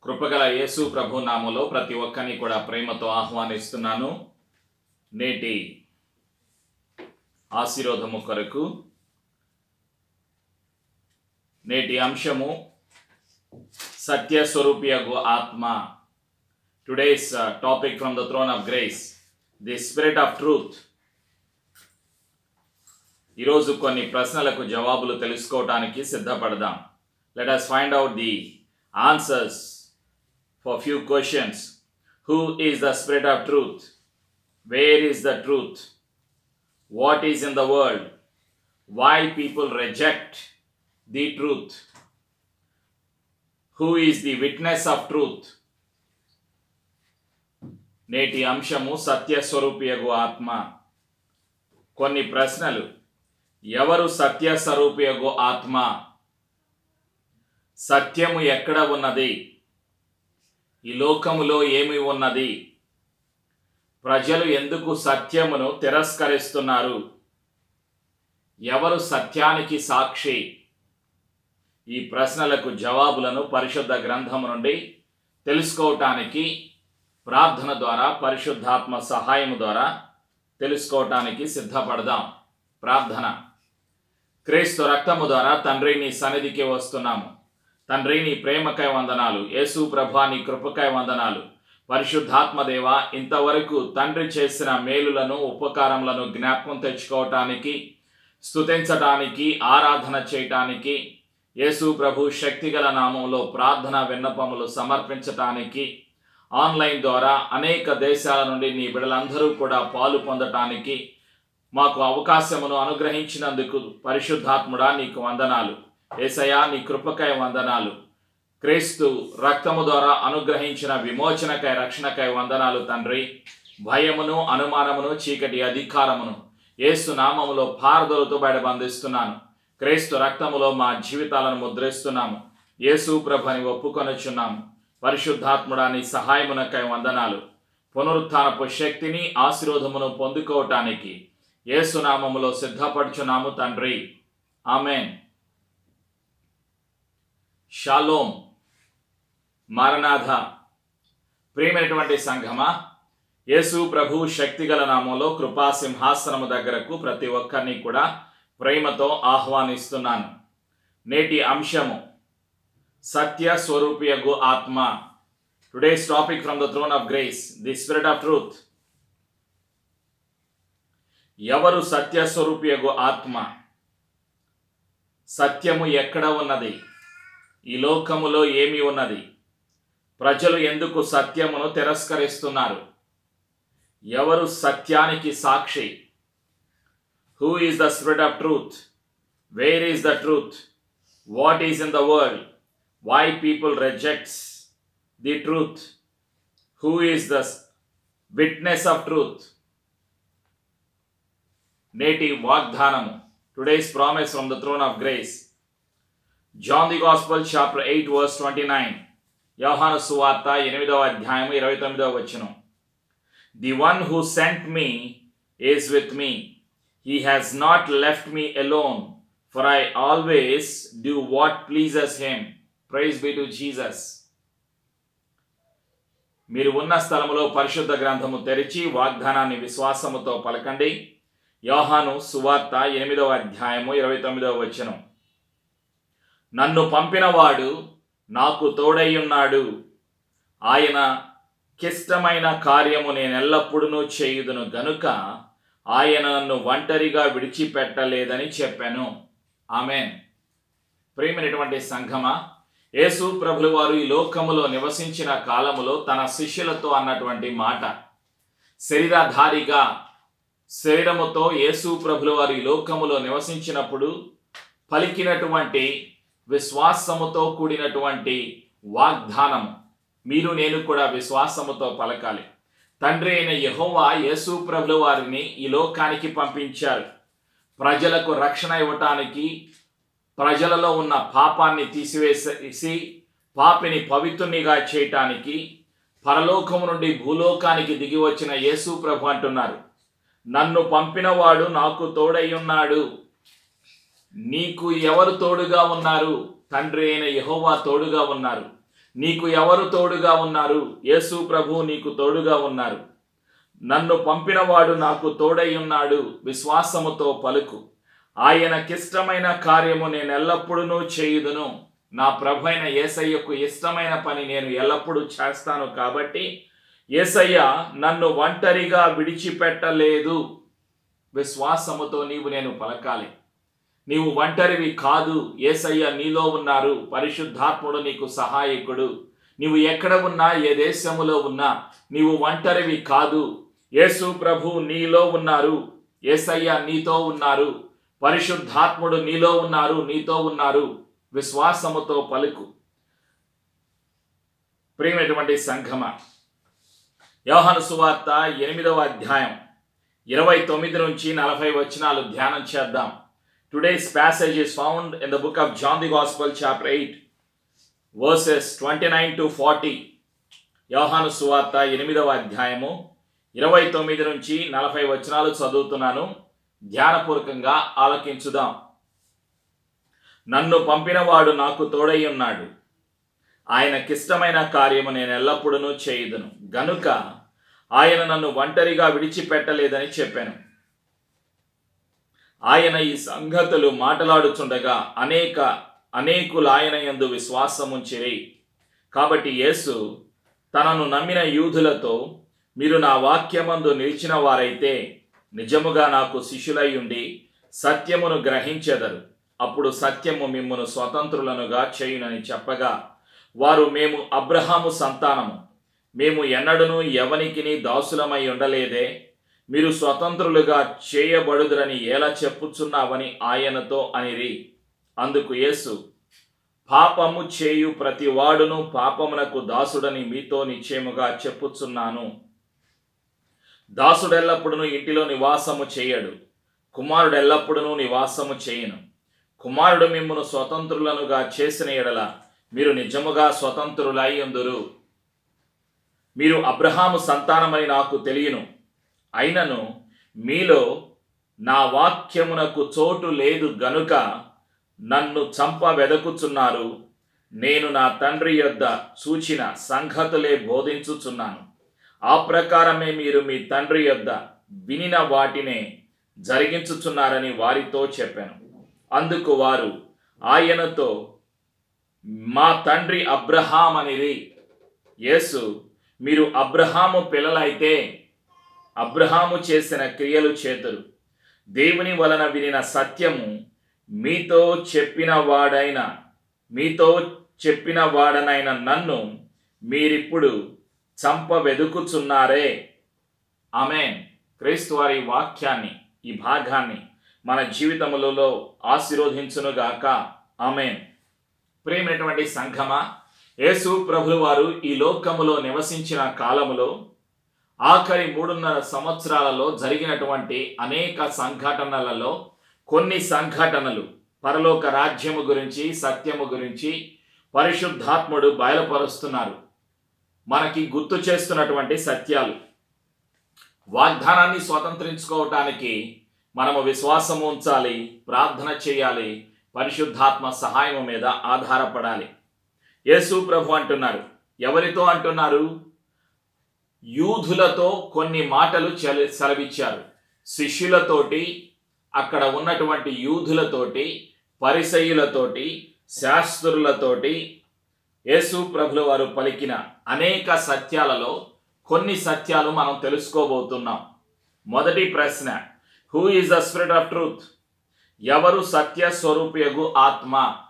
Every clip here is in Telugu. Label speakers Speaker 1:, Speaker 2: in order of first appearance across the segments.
Speaker 1: కృపగల యేసు ప్రభు నామములో ప్రతి ఒక్కరిని కూడా ప్రేమతో ఆహ్వానిస్తున్నాను. నేటి ఆశీర్వాదము కొరకు నేటి అంశము సత్య స్వరూపియగు ఆత్మ. Today's topic from the throne of grace, the spirit of truth. ఈరోజు కొన్ని ప్రశ్నలకు జవాబులు తెలుసుకోవడానికి సిద్ధపడదాం. Let us find out the answers for few questions. Who is the spirit of truth? Where is the truth? What is in the world? Why people reject the truth? Who is the witness of truth? నేటి అంశము సత్య స్వరూపియగు ఆత్మ. కొన్ని ప్రశ్నలు. ఎవరు సత్య స్వరూపియగు ఆత్మ? సత్యము ఎక్కడ ఉన్నది? ఈ లోకములో ఏమి ఉన్నది? ప్రజలు ఎందుకు సత్యమును తిరస్కరిస్తున్నారు? ఎవరు సత్యానికి సాక్షి? ఈ ప్రశ్నలకు జవాబులను పరిశుద్ధ గ్రంథము నుండి తెలుసుకోవటానికి ప్రార్థన ద్వారా, పరిశుద్ధాత్మ సహాయము ద్వారా తెలుసుకోవటానికి సిద్ధపడదాం. ప్రార్థన. క్రీస్తు రక్తము ద్వారా తండ్రి నీ సన్నిధికి వస్తున్నాము. తండ్రి నీ ప్రేమకై వందనాలు. యేసు ప్రభా నీ కృపకై వందనాలు. పరిశుద్ధాత్మ దేవ, ఇంతవరకు తండ్రి చేసిన మేలులను, ఉపకారములను జ్ఞాపకం తెచ్చుకోవటానికి, స్తుతించటానికి, ఆరాధన చేయటానికి, యేసు ప్రభు శక్తిగల నామములో ప్రార్థన విన్నపములు సమర్పించటానికి, ఆన్లైన్ ద్వారా అనేక దేశాల నుండి నీ బిడ్డలందరూ కూడా పాలు పొందటానికి మాకు అవకాశమును అనుగ్రహించినందుకు పరిశుద్ధాత్ముడా నీకు వందనాలు. యేసయ్యా నీ కృపకై వందనాలు. క్రీస్తు రక్తము ద్వారా అనుగ్రహించిన విమోచనకై, రక్షణకై వందనాలు తండ్రి. భయమును, అనుమానమును, చీకటి అధికారమును యేసు నామములో పారదోలతో బయటబంధిస్తున్నాను. క్రీస్తు రక్తములో మా జీవితాలను ముద్రిస్తున్నాము. యేసు ప్రభుని ఒప్పుకొనుచున్నాము. పరిశుద్ధాత్ముడా నీ సహాయమునకై వందనాలు. పునరుత్థానపు శక్తిని, ఆశీర్వాదమును పొందుకోవటానికి యేసు నామములో సిద్ధపడుచున్నాము తండ్రి. ఆమేన్. షాలోమ్. మారనాథ. ప్రియమైనటువంటి సంఘమా, యేసు ప్రభు శక్తిగల నామంలో కృపా సింహాసనము దగ్గరకు ప్రతి ఒక్కరిని కూడా ప్రేమతో ఆహ్వానిస్తున్నాను. నేటి అంశము సత్య స్వరూపియగు ఆత్మ. Today's topic from the throne of grace, the spirit of truth. ఎవరు సత్య స్వరూపియగు ఆత్మ? సత్యము ఎక్కడ ఉన్నది? ఈ లోకములో ఏమి ఉన్నది? ప్రజలు ఎందుకు సత్యమును తిరస్కరిస్తున్నారు? ఎవరు సత్యానికి సాక్షి? Who is the spirit of truth? Where is the truth? What is in the world? Why people rejects the truth? Who is the witness of truth? నేటి వాగ్దానము. Today's promise from the throne of grace. John the Gospel chapter 8 verse 29. యోహాను సువార్త 8వ అధ్యాయం 29వ వచనం. The one who sent me is with me. He has not left me alone, for I always do what pleases him. Praise be to Jesus. మీరు ఉన్న స్థలములో పరిశుద్ధ గ్రంథము తెరిచి వాగ్దానాన్ని విశ్వాసముతో పలకండి. యోహాను సువార్త 8వ అధ్యాయము 29వ వచనం. నన్ను పంపినవాడు నాకు తోడైయున్నాడు. ఆయన కిష్టమైన కార్యము నేనెల్లప్పుడూ చేయుదును గనుక ఆయన నన్ను ఒంటరిగా విడిచిపెట్టలేదని చెప్పాను. ఆమేన్. ప్రియమైనటువంటి సంఘమా, యేసు ప్రభులు వారు ఈ లోకములో నివసించిన కాలములో తన శిష్యులతో అన్నటువంటి మాట, శరీరధారిగా శరీరముతో యేసు ప్రభులు వారు ఈ లోకములో నివసించినప్పుడు పలికినటువంటి విశ్వాసముతో కూడినటువంటి వాగ్దానము మీరు నేను కూడా విశ్వాసముతో పలకాలి. తండ్రి అయిన యెహోవా యేసు ప్రభుల వారిని ఈ లోకానికి పంపించారు. ప్రజలకు రక్షణ ఇవ్వటానికి, ప్రజలలో ఉన్న పాపాన్ని తీసివేసి పాపిని పవిత్రునిగా చేయటానికి పరలోకము నుండి భూలోకానికి దిగి వచ్చిన యేసు ప్రభు అంటున్నారు, నన్ను పంపినవాడు నాకు తోడై ఉన్నాడు. నీకు ఎవరు తోడుగా ఉన్నారు? తండ్రి అయిన యెహోవా తోడుగా ఉన్నారు. నీకు ఎవరు తోడుగా ఉన్నారు? యేసు ప్రభు నీకు తోడుగా ఉన్నారు. నన్ను పంపినవాడు నాకు తోడై ఉన్నాడు, విశ్వాసముతో పలుకు. ఆయనకిష్టమైన కార్యము నేను ఎల్లప్పుడూ చేయుదును. నా ప్రభు అయిన యేసయ్యకు ఇష్టమైన పని నేను ఎల్లప్పుడూ చేస్తాను. కాబట్టి యేసయ్య నన్ను ఒంటరిగా విడిచిపెట్టలేదు. విశ్వాసముతో నేను పలకాలి. నీవు ఒంటరివి కాదు. యేసయ్య నీలో ఉన్నారు. పరిశుద్ధాత్ముడు నీకు సహాయకుడు. నీవు ఎక్కడ ఉన్నా, ఏ దేశములో ఉన్నా నీవు ఒంటరివి కాదు. యేసు ప్రభు నీలో ఉన్నారు. యేసయ్య నీతో ఉన్నారు. పరిశుద్ధాత్ముడు నీలో ఉన్నారు, నీతో ఉన్నారు. విశ్వాసముతో పలుకు. ప్రియమైనటువంటి సంఘమ, యోహాను సువార్త 8వ అధ్యాయం 29 నుంచి 40 వచనాలు ధ్యానం చేద్దాం. Today's passage is found in the book of John the Gospel, chapter 8, verses 29 to 40. యోహాను సువార్త 8వ అధ్యాయము 29 నుంచి 40 వచనాలు చదువుతున్నాను. ధ్యానపూర్వకంగా ఆలకించుదాం. నన్ను పంపినవాడు నాకు తోడై ఉన్నాడు. ఆయనకిష్టమైన కార్యము నేను ఎల్లప్పుడూ చేయుదును. గనుక ఆయన నన్ను ఒంటరిగా విడిచిపెట్టలేదని చెప్పాను. ఆయన ఈ సంగతులు మాట్లాడుచుండగా అనేకులు ఆయన యందు విశ్వాసముంచిరి. కాబట్టి యేసు తనను నమ్మిన యూదులతో, మీరు నా వాక్యమందు నిలిచిన వారైతే నిజముగా నాకు శిష్యులై ఉండి సత్యమును గ్రహించెదరు. అప్పుడు సత్యము మిమ్మును స్వతంత్రులనుగా చేయునని చెప్పగా, వారు, మేము అబ్రహాము సంతానము, మేము ఎన్నడూను ఎవనికిని దాసులమై ఉండలేదే, మీరు స్వతంత్రులుగా చేయబడుదురని ఎలా చెప్పుచున్నావని ఆయనతో అనిరి. అందుకు యేసు, పాపము చేయు ప్రతివాడును పాపమునకు దాసుడని మీతో నిశ్చయముగా చెప్పుచున్నాను. దాసుడెల్లప్పుడూ ఇంటిలో నివాసము చేయడు, కుమారుడెల్లప్పుడూ నివాసము చేయును. కుమారుడు మిమ్మును స్వతంత్రులనుగా చేసిన ఎడల మీరు నిజముగా స్వతంత్రులై ఉందురు. మీరు అబ్రహాము సంతానమని నాకు తెలియను, అయినను మీలో నా వాక్యమునకు చోటు లేదు గనుక నన్ను చంప వెదకుచున్నారు. నేను నా తండ్రి యొద్ద చూచిన సంగతులే బోధించుచున్నాను. ఆ ప్రకారమే మీరు మీ తండ్రి యొద్ద వినిన వాటినే జరిగించుచున్నారని వారితో చెప్పాను. అందుకు వారు ఆయనతో, మా తండ్రి అబ్రహాం అనిరి. యేసు, మీరు అబ్రహాము పిల్లలైతే అబ్రహాము చేసిన క్రియలు చేతురు. దేవుని వలన వినిన సత్యము మీతో చెప్పిన వాడనైన నన్ను మీరిప్పుడు చంప వెదుకుచున్నారే. ఆమేన్. క్రీస్తు వారి వాక్యాన్ని, ఈ భాగాన్ని మన జీవితములలో ఆశీర్వదించునుగాక. ఆమేన్. ప్రియమైనటువంటి సంఘమా, యేసు ప్రభువు వారు ఈ లోకములో నివసించిన కాలములో ఆఖరి 3.5 సంవత్సరాలలో జరిగినటువంటి అనేక సంఘటనలలో కొన్ని సంఘటనలు పరలోక రాజ్యము గురించి, సత్యము గురించి పరిశుద్ధాత్ముడు బయలుపరుస్తున్నారు. మనకి గుర్తు చేస్తున్నటువంటి సత్యాలు. వాగ్దానాన్ని స్వతంత్రించుకోవటానికి మనము విశ్వాసము ఉంచాలి, ప్రార్థన చేయాలి, పరిశుద్ధాత్మ సహాయం మీద ఆధారపడాలి. యేసు ప్రభు అంటున్నారు. ఎవరితో అంటున్నారు? యూదులతో కొన్ని మాటలు సెలవిచ్చారు. శిష్యులతోటి, అక్కడ ఉన్నటువంటి యూదులతోటి, పరిసయ్యులతోటి, శాస్త్రులతోటి యేసు ప్రభుల వారు పలికిన అనేక సత్యాలలో కొన్ని సత్యాలు మనం తెలుసుకోబోతున్నాం. మొదటి ప్రశ్న, who is the spirit of truth? ఎవరు సత్య స్వరూపియగు ఆత్మ?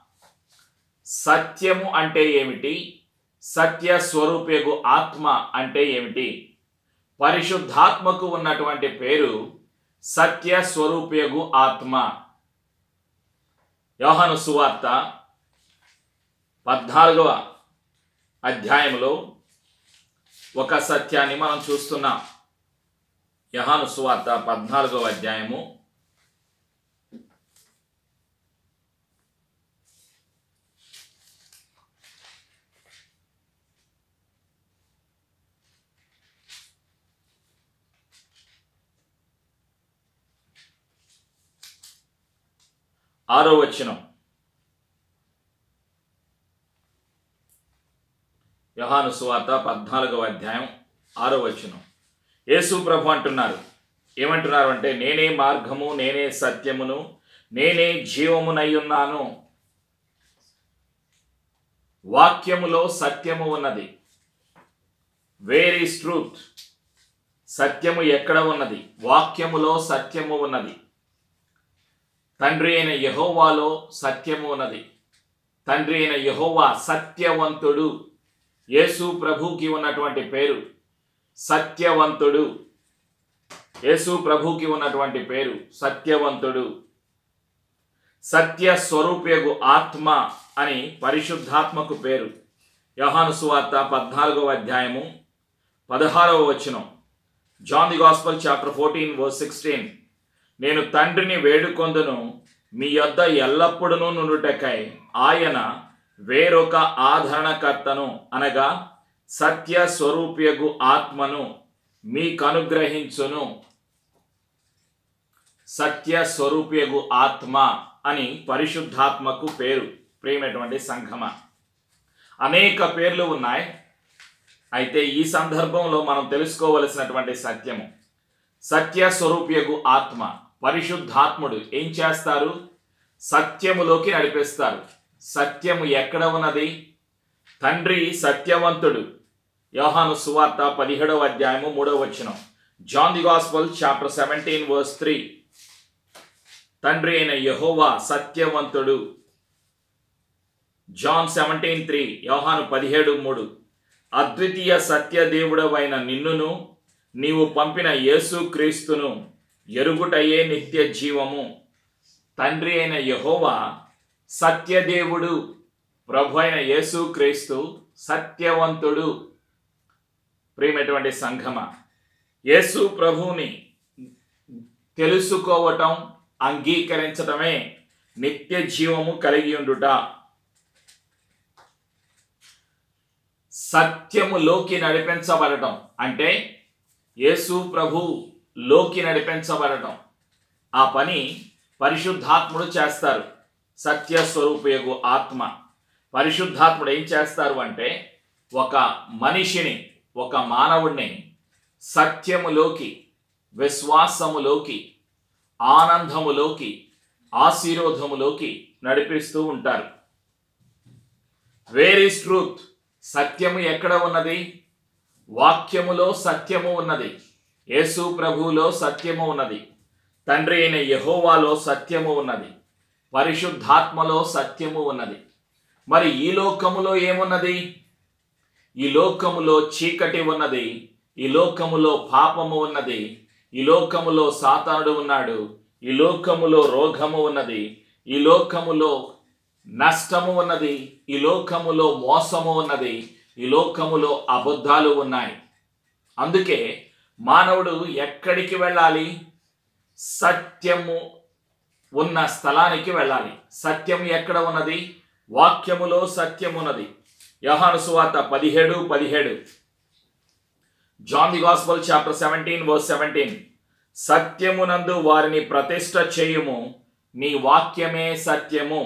Speaker 1: సత్యము అంటే ఏమిటి? సత్య స్వరూపియగు ఆత్మ అంటే ఏమిటి? పరిశుద్ధాత్మకు ఉన్నటువంటి పేరు సత్య స్వరూపియగు ఆత్మ. యోహాను సువార్త 14వ అధ్యాయంలో ఒక సత్యాన్ని మనం చూస్తున్నాం. యోహాను సువార్త 14వ అధ్యాయము 6వ వచనం. యోహాను సువార్త 14వ అధ్యాయం 6వ వచనం. యేసు ప్రభు అంటున్నారు, ఏమంటున్నారు అంటే, నేనే మార్గము, నేనే సత్యమును, నేనే జీవమునై ఉన్నాను. వాక్యములో సత్యము ఉన్నది. Where is truth? సత్యము ఎక్కడ ఉన్నది? వాక్యములో సత్యము ఉన్నది. తండ్రి అయిన యెహోవాలో సత్యము ఉన్నది. తండ్రి అయిన యెహోవా సత్యవంతుడు. యేసు ప్రభుకి ఉన్నటువంటి పేరు సత్యవంతుడు. యేసు ప్రభుకి ఉన్నటువంటి పేరు సత్యవంతుడు. సత్య స్వరూపయగు ఆత్మ అని పరిశుద్ధాత్మకు పేరు. యోహాను సువార్త 14వ అధ్యాయము 16వ వచనం. John the gospel chapter 14 verse 16. నేను తండ్రిని వేడుకొందును, మీ యొద్ద ఎల్లప్పుడూ నుండుటకై ఆయన వేరొక ఆదరణకర్తను, అనగా సత్య స్వరూపయగు ఆత్మను మీకనుగ్రహించును. సత్య స్వరూపయగు ఆత్మ అని పరిశుద్ధాత్మకు పేరు. ప్రియమైనటువంటి సంఘమ, అనేక పేర్లు ఉన్నాయి. అయితే ఈ సందర్భంలో మనం తెలుసుకోవలసినటువంటి సత్యము, సత్య స్వరూపయగు ఆత్మ, పరిశుద్ధాత్ముడు ఏం చేస్తారు? సత్యములోకి నడిపిస్తారు. సత్యము ఎక్కడ ఉన్నది? తండ్రి సత్యవంతుడు. యోహాను సువార్త 17వ అధ్యాయము 3వ వచనం. John the gospel chapter 17 verse 3. తండ్రి అయిన యెహోవా సత్యవంతుడు. జాన్ 17:3. యోహాను 17:3. అద్వితీయ సత్యదేవుడవైన నిన్నును నీవు పంపిన యేసు క్రీస్తును ఎరుగుటయే నిత్య జీవము. తండ్రి అయిన యెహోవా సత్యదేవుడు, ప్రభు అయిన యేసు క్రీస్తు సత్యవంతుడు. ప్రియమైనటువంటి సంఘమ, యేసు ప్రభువుని తెలుసుకోవటం, అంగీకరించటమే నిత్య జీవము కలిగి ఉండుట. సత్యములోకి నడిపించబడటం అంటే యేసు ప్రభులోకి నడిపించబడటం. ఆ పని పరిశుద్ధాత్ముడు చేస్తారు. సత్య స్వరూపయగు ఆత్మ, పరిశుద్ధాత్ముడు ఏం చేస్తారు అంటే, ఒక మనిషిని, ఒక మానవుడిని సత్యములోకి, విశ్వాసములోకి, ఆనందములోకి, ఆశీర్వాదములోకి నడిపిస్తూ ఉంటారు. Where is truth? సత్యము ఎక్కడ ఉన్నది? వాక్యములో సత్యము ఉన్నది. యేసు ప్రభువులో సత్యము ఉన్నది. తండ్రి అయిన యెహోవాలో సత్యము ఉన్నది. పరిశుద్ధాత్మలో సత్యము ఉన్నది. మరి ఈ లోకములో ఏమున్నది? ఈ లోకములో చీకటి ఉన్నది. ఈ లోకములో పాపము ఉన్నది. ఈ లోకములో సాతానుడు ఉన్నాడు. ఈ లోకములో రోగము ఉన్నది. ఈ లోకములో నష్టము ఉన్నది. ఈ లోకములో మోసము ఉన్నది. ఈ లోకములో అబద్ధాలు ఉన్నాయి. అందుకే మానవుడు ఎక్కడికి వెళ్ళాలి? సత్యము ఉన్న స్థలానికి వెళ్ళాలి. సత్యం ఎక్కడ ఉన్నది? వాక్యములో సత్యం ఉన్నది. యోహాను సువార్త 17:17. John the gospel chapter 17 verse 17. సత్యమునందు వారిని ప్రతిష్ఠ చేయుము, నీ వాక్యమే సత్యము.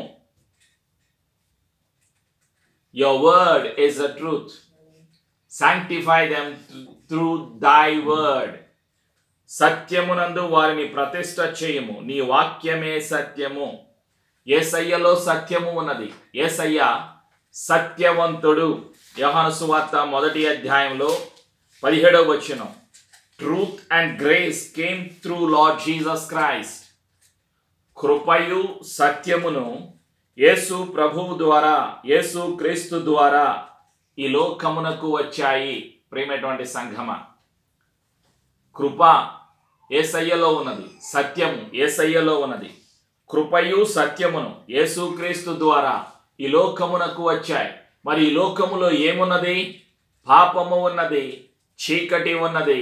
Speaker 1: Your word is the truth. Sanctify them through thy word. సత్యమునందు వారిని ప్రతిష్ఠ చేయుము, నీ వాక్యమే సత్యము. యేసయ్యలో సత్యము ఉన్నది. యేసయ్య సత్యవంతుడు. యోహాను సువార్త 1వ అధ్యాయంలో 17వ వచనం. Truth and grace came through lord Jesus Christ. కృపయు సత్యమును యేసు ప్రభువు ద్వారా, యేసు క్రీస్తు ద్వారా ఈ లోకమునకు వచ్చాయి. ప్రియమైనటువంటి సంఘమ, కృప యేసయ్యలో ఉన్నది, సత్యము యేసయ్యలో ఉన్నది. కృపయు సత్యమును యేసు క్రీస్తు ద్వారా ఈ లోకమునకు వచ్చాయి. మరి ఈ లోకములో ఏమున్నది? పాపము ఉన్నది, చీకటి ఉన్నది,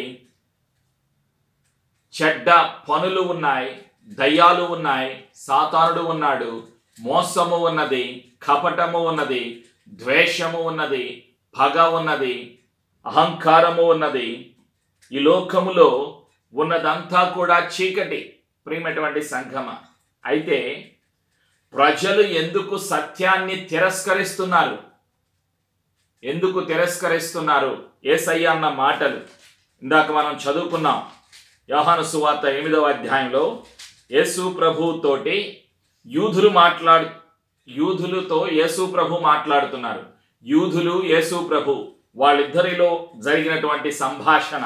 Speaker 1: చెడ్డ పనులు ఉన్నాయి, దయ్యాలు ఉన్నాయి, సాతానుడు ఉన్నాడు, మోసము ఉన్నది, కపటము ఉన్నది, ద్వేషము ఉన్నది, పగ ఉన్నది, అహంకారము ఉన్నది. ఈ లోకములో ఉన్నదంతా కూడా చీకటి. ప్రియమైనటువంటి సంఘమ, అయితే ప్రజలు ఎందుకు సత్యాన్ని తిరస్కరిస్తున్నారు? ఎందుకు తిరస్కరిస్తున్నారు? యేసయ్య అన్న మాటలు ఇందాక మనం చదువుకున్నాం. యోహాను సువార్త 8వ అధ్యాయంలో యేసు ప్రభుతోటి యూదులతో యేసు ప్రభు మాట్లాడుతున్నారు. యూదులు యేసు ప్రభు వాళ్ళిద్దరిలో జరిగినటువంటి సంభాషణ.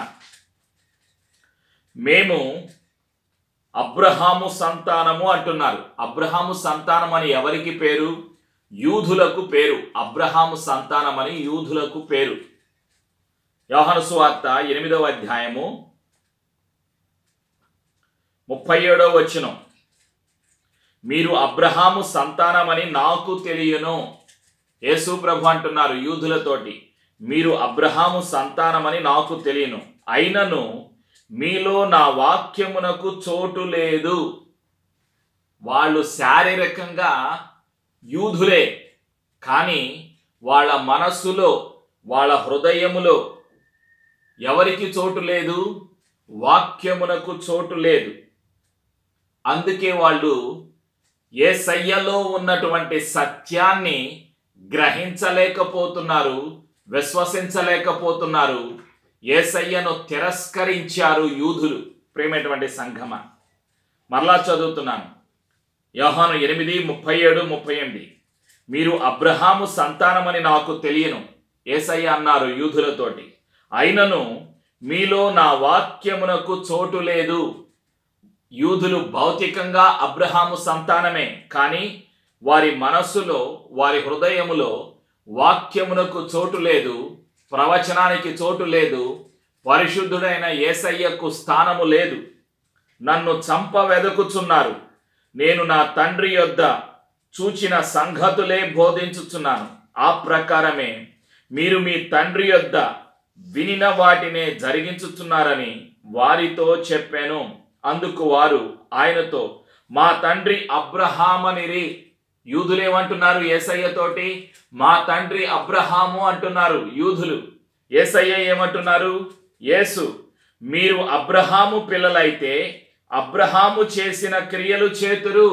Speaker 1: మేము అబ్రహాము సంతానము అంటున్నారు. అబ్రహాము సంతానం అని ఎవరికి పేరు? యూదులకు పేరు. అబ్రహాము సంతానం అని యూదులకు పేరు. యోహాను సువార్త 8వ అధ్యాయము 37వ వచనం, మీరు అబ్రహాము సంతానమని నాకు తెలియను. యేసు ప్రభు అంటున్నారు యూదులతోటి, మీరు అబ్రహాము సంతానమని నాకు తెలియను, అయినను మీలో నా వాక్యమునకు చోటు లేదు. వాళ్ళు శారీరకంగా యూదులే, కానీ వాళ్ళ మనస్సులో వాళ్ళ హృదయములో ఎవరికి చోటు లేదు? వాక్యమునకు చోటు లేదు. అందుకే వాళ్ళు యేసయ్యలో ఉన్నటువంటి సత్యాన్ని గ్రహించలేకపోతున్నారు, విశ్వసించలేకపోతున్నారు. యేసయ్యను తిరస్కరించారు యూదులు. ప్రియమైనటువంటి సంఘమా, మరలా చదువుతున్నాను. యోహాను 8:37-38, మీరు అబ్రహాము సంతానమని నాకు తెలియను. యేసయ్య అన్నారు యూదులతోటి, అయినను మీలో నా వాక్యమునకు చోటు లేదు. యూదులు భౌతికంగా అబ్రహాము సంతానమే, కానీ వారి మనస్సులో వారి హృదయములో వాక్యమునకు చోటు లేదు, ప్రవచనానికి చోటు లేదు, పరిశుద్ధుడైన యేసయ్యకు స్థానము లేదు. నన్ను చంప వెదకుచున్నారు. నేను నా తండ్రి యొద్ద చూచిన సంగతులే బోధించుచున్నాను. ఆ ప్రకారమే మీరు మీ తండ్రి యొద్ద వినిన వాటినే జరిగించుచున్నారని వారితో చెప్పాను. అందుకు వారు ఆయనతో, మా తండ్రి అబ్రహామనిరి. యూదులేమంటున్నారు యేసయ్యతోటి? మా తండ్రి అబ్రహాము అంటున్నారు యూదులు. యేసయ్య ఏమంటున్నారు? యేసు, మీరు అబ్రహాము పిల్లలైతే అబ్రహాము చేసిన క్రియలు చేతురు.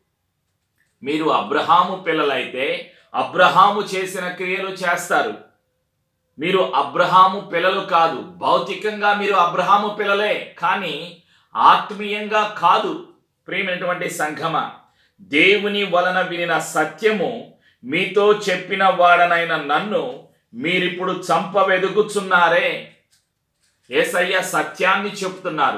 Speaker 1: మీరు అబ్రహాము పిల్లలైతే అబ్రహాము చేసిన క్రియలు చేస్తారు. మీరు అబ్రహాము పిల్లలు కాదు. భౌతికంగా మీరు అబ్రహాము పిల్లలే, కానీ ఆత్మీయంగా కాదు. ప్రియమైనటువంటి సంఘమా, దేవుని వలన వినిన సత్యము మీతో చెప్పిన వాడనైన నన్ను మీరిప్పుడు చంపవెదుకుచున్నారే. యేసయ్య సత్యాన్ని చెప్తున్నారు.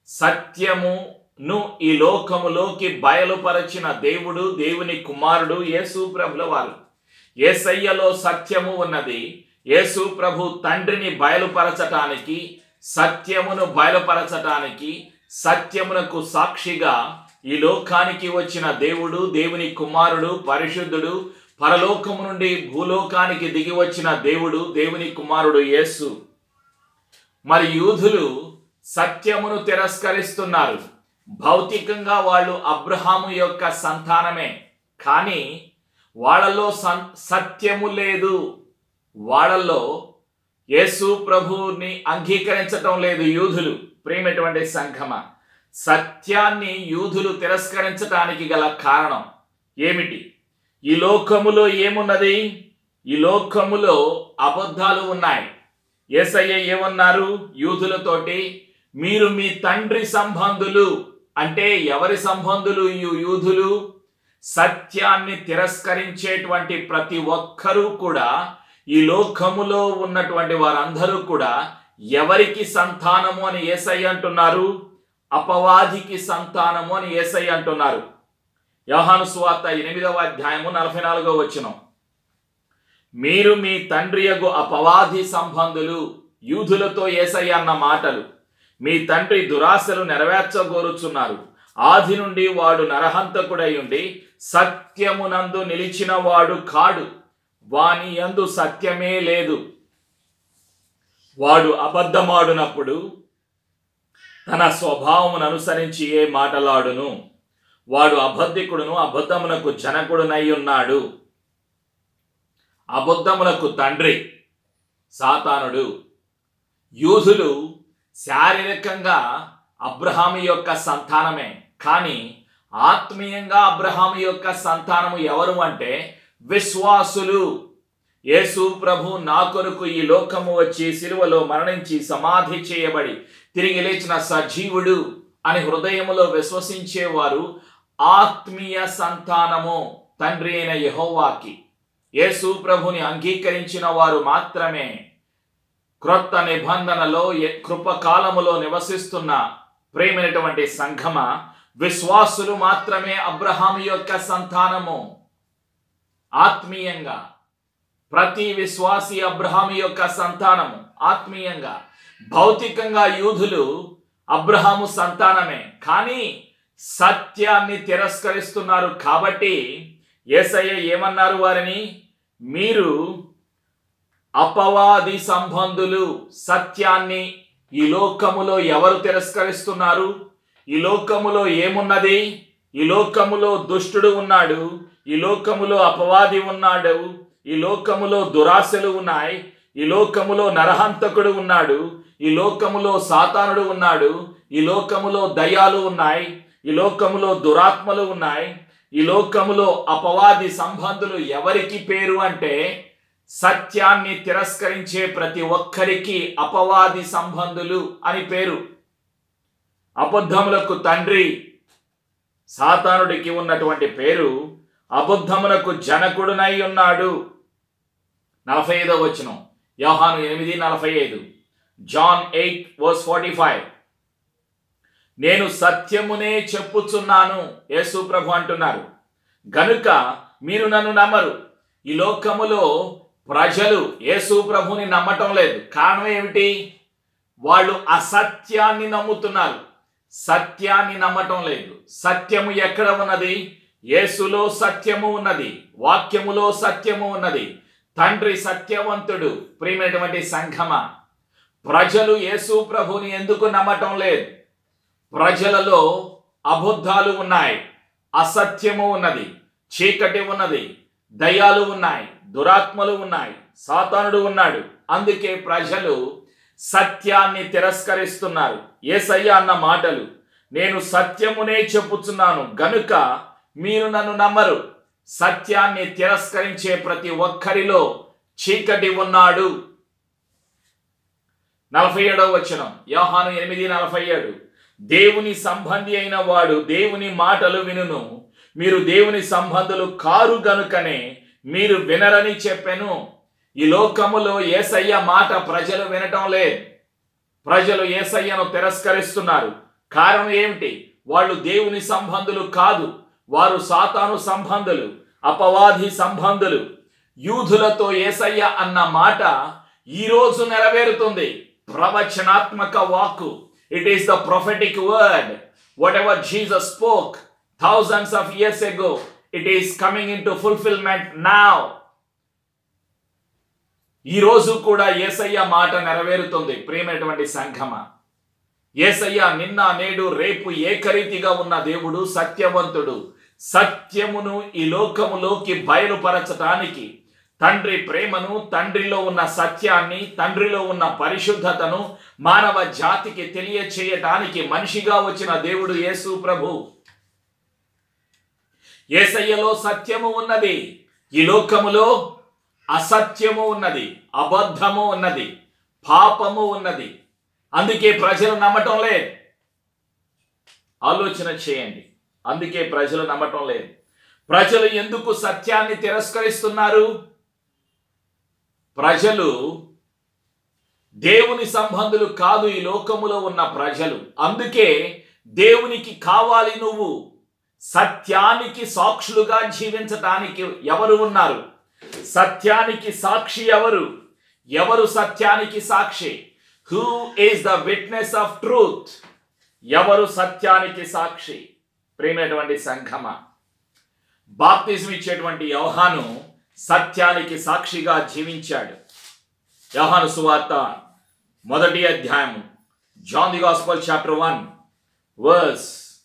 Speaker 1: సత్యమును ఈ లోకములోకి బయలుపరచిన దేవుడు, దేవుని కుమారుడు యేసు ప్రభుల వారు. యేసయ్యలో సత్యము ఉన్నది. యేసు ప్రభు తండ్రిని బయలుపరచటానికి, సత్యమును బయలుపరచటానికి, సత్యమునకు సాక్షిగా ఈ లోకానికి వచ్చిన దేవుడు, దేవుని కుమారుడు, పరిశుద్ధుడు, పరలోకము నుండి భూలోకానికి దిగి వచ్చిన దేవుడు, దేవుని కుమారుడు యేసు. మరి యూదులు సత్యమును తిరస్కరిస్తున్నారు. భౌతికంగా వాళ్ళు అబ్రహాము యొక్క సంతానమే, కానీ వాళ్ళలో సత్యము లేదు. వాళ్ళలో యేసు ప్రభువుని అంగీకరించటం లేదు యూదులు. ప్రియమైనటువంటి సంఘమా, సత్యాన్ని యూదులు తిరస్కరించటానికి గల కారణం ఏమిటి? ఈ లోకములో ఏమున్నది? ఈ లోకములో అబద్ధాలు ఉన్నాయి. యేసయ్య ఏమన్నారు యూదులతోటి? మీరు మీ తండ్రి సంబంధులు. అంటే ఎవరి సంబంధులు ఈ యూదులు? సత్యాన్ని తిరస్కరించేటువంటి ప్రతి ఒక్కరూ కూడా, ఈ లోకములో ఉన్నటువంటి వారందరూ కూడా ఎవరికి సంతానము అని యేసయ్య అంటున్నారు? అపవాదికి సంతానము అని యేసయ్య అంటున్నారు. యోహాను సువార్త 8వ అధ్యాయము 44వ వచనం, మీరు మీ తండ్రియగు అపవాది సంబంధులు. యూదులతో యేసయ్య అన్న మాటలు. మీ తండ్రి దురాశలు నెరవేర్చగోరుచున్నారు. ఆది నుండి వాడు నరహంతకుడై ఉండి సత్యమునందు నిలిచిన వాడు కాడు. వాని యందు సత్యమే లేదు. వాడు అబద్ధమాడునప్పుడు తన స్వభావమును అనుసరించి ఏ మాటలాడును. వాడు అబద్ధికుడును, అబద్ధమునకు జనకుడునై ఉన్నాడు. అబద్ధములకు తండ్రి సాతానుడు. యూదులు శారీరకంగా అబ్రహాము యొక్క సంతానమే, కానీ ఆత్మీయంగా అబ్రహాము యొక్క సంతానము ఎవరు అంటే విశ్వాసులు. యేసు ప్రభు నా కొరకు ఈ లోకము వచ్చి సిలువలో మరణించి సమాధి చేయబడి తిరిగి లేచిన సజీవుడు అని హృదయములో విశ్వసించేవారు ఆత్మీయ సంతానము తండ్రి అయిన యెహోవాకి. యేసు ప్రభుని అంగీకరించిన వారు మాత్రమే క్రొత్త నిబంధనలో కృపకాలములో నివసిస్తున్న ప్రేమైనటువంటి సంఘమ, విశ్వాసులు మాత్రమే అబ్రహాము యొక్క సంతానము. ఆత్మీయంగా ప్రతి విశ్వాసి అబ్రహాము యొక్క సంతానము ఆత్మీయంగా. భౌతికంగా యూదులు అబ్రహాము సంతానమే, కానీ సత్యాన్ని తిరస్కరిస్తున్నారు. కాబట్టి యేసయ్య ఏమన్నారు వారిని? మీరు అపవాది సంబంధులు. సత్యాన్ని ఈ లోకములో ఎవరు తిరస్కరిస్తున్నారు? ఈ లోకములో ఏమున్నది? ఈ లోకములో దుష్టుడు ఉన్నాడు, ఈ లోకములో అపవాది ఉన్నాడు, ఈ లోకములో దురాశలు ఉన్నాయి, ఈ లోకములో నరహంతకుడు ఉన్నాడు, ఈ లోకములో సాతానుడు ఉన్నాడు, ఈ లోకములో దయ్యాలు ఉన్నాయి, ఈ లోకములో దురాత్మలు ఉన్నాయి. ఈ లోకములో అపవాది సంబంధులు ఎవరికి పేరు అంటే సత్యాన్ని తిరస్కరించే ప్రతి ఒక్కరికి అపవాది సంబంధులు అని పేరు. అబద్ధములకు తండ్రి సాతానుడికి ఉన్నటువంటి పేరు అబద్ధములకు జనకుడునై ఉన్నాడు. 45వ వచనం, యోహాను 8:45, జాన్ 8:45. నేను సత్యమునే చెప్పుచున్నాను యేసు ప్రభు అంటున్నారు, గనుక మీరు నన్ను నమ్మరు. ఈ లోకములో ప్రజలు యేసు ప్రభుని నమ్మటం లేదు. కారణం ఏమిటి? వాళ్ళు అసత్యాన్ని నమ్ముతున్నారు, సత్యాన్ని నమ్మటం లేదు. సత్యము ఎక్కడ ఉన్నది? యేసులో సత్యము ఉన్నది, వాక్యములో సత్యము ఉన్నది. తండ్రి సత్యవంతుడు. ప్రియమైనటువంటి సంఘమ, ప్రజలు యేసు ప్రభుని ఎందుకు నమ్మటం లేదు? ప్రజలలో అబద్ధాలు ఉన్నాయి, అసత్యము ఉన్నది, చీకటి ఉన్నది, దయ్యాలు ఉన్నాయి, దురాత్మలు ఉన్నాయి, సాతానుడు ఉన్నాడు. అందుకే ప్రజలు సత్యాన్ని తిరస్కరిస్తున్నారు. యేసయ్య అన్న మాటలు, నేను సత్యమునే చెప్పుచున్నాను గనుక మీరు నన్ను నమ్మరు. సత్యాన్ని తిరస్కరించే ప్రతి ఒక్కరిలో చీకటి ఉన్నాడు. 47వ వచనం, యోహాను 8:47, దేవుని సంబంధి అయిన వాడు దేవుని మాటలు వినును, మీరు దేవుని సంబంధులు కారు గనుకనే మీరు వినరని చెప్పెను. ఈ లోకములో యేసయ్య మాట ప్రజలు వినటం లేదు. ప్రజలు యేసయ్యను తిరస్కరిస్తున్నారు. కారణం ఏమిటి? వాళ్ళు దేవుని సంబంధులు కాదు, వారు సాతాను సంబంధులు, అపవాది సంబంధులు. యూదులతో యేసయ్య అన్న మాట ఈరోజు నెరవేరుతుంది. ప్రవచనాత్మక వాక్కు. It is the prophetic word. Whatever Jesus spoke thousands of years ago, it is coming into fulfillment now. ఈ రోజు కూడా యేసయ్య మాట నెరవేరుతుంది. ప్రియమైనటువంటి సంఘమ, యేసయ్య నిన్న నేడు రేపు ఏకరీతిగా ఉన్న దేవుడు, సత్యవంతుడు. సత్యమును ఈ లోకములోకి బయలుపరచటానికి తండ్రి ప్రేమను, తండ్రిలో ఉన్న సత్యాన్ని, తండ్రిలో ఉన్న పరిశుద్ధతను మానవ జాతికి తెలియచేయటానికి మనిషిగా వచ్చిన దేవుడు యేసు ప్రభు. యేసయ్యలో సత్యము ఉన్నది, ఈ లోకములో అసత్యము ఉన్నది, అబద్ధము ఉన్నది, పాపము ఉన్నది. అందుకే ప్రజలు నమ్మటం లేదు. ఆలోచన చేయండి, అందుకే ప్రజలు నమ్మటం లేదు. ప్రజలు ఎందుకు సత్యాన్ని తిరస్కరిస్తున్నారు? ప్రజలు దేవుని సంబంధులు కాదు ఈ లోకములో ఉన్న ప్రజలు. అందుకే దేవునికి కావాలి నువ్వు. సత్యానికి సాక్షులుగా జీవించటానికి ఎవరు ఉన్నారు? సత్యానికి సాక్షి ఎవరు? ఎవరు సత్యానికి సాక్షి? Who is the witness of truth? ఎవరు సత్యానికి సాక్షి? ప్రియమైనటువంటి సంఘమ, బాప్తిజం ఇచ్చేటువంటి యోహాను సత్యానికి సాక్షిగా జీవించాడు. యోహాను సువార్త 1వ అధ్యాయము, John the gospel chapter 1 verse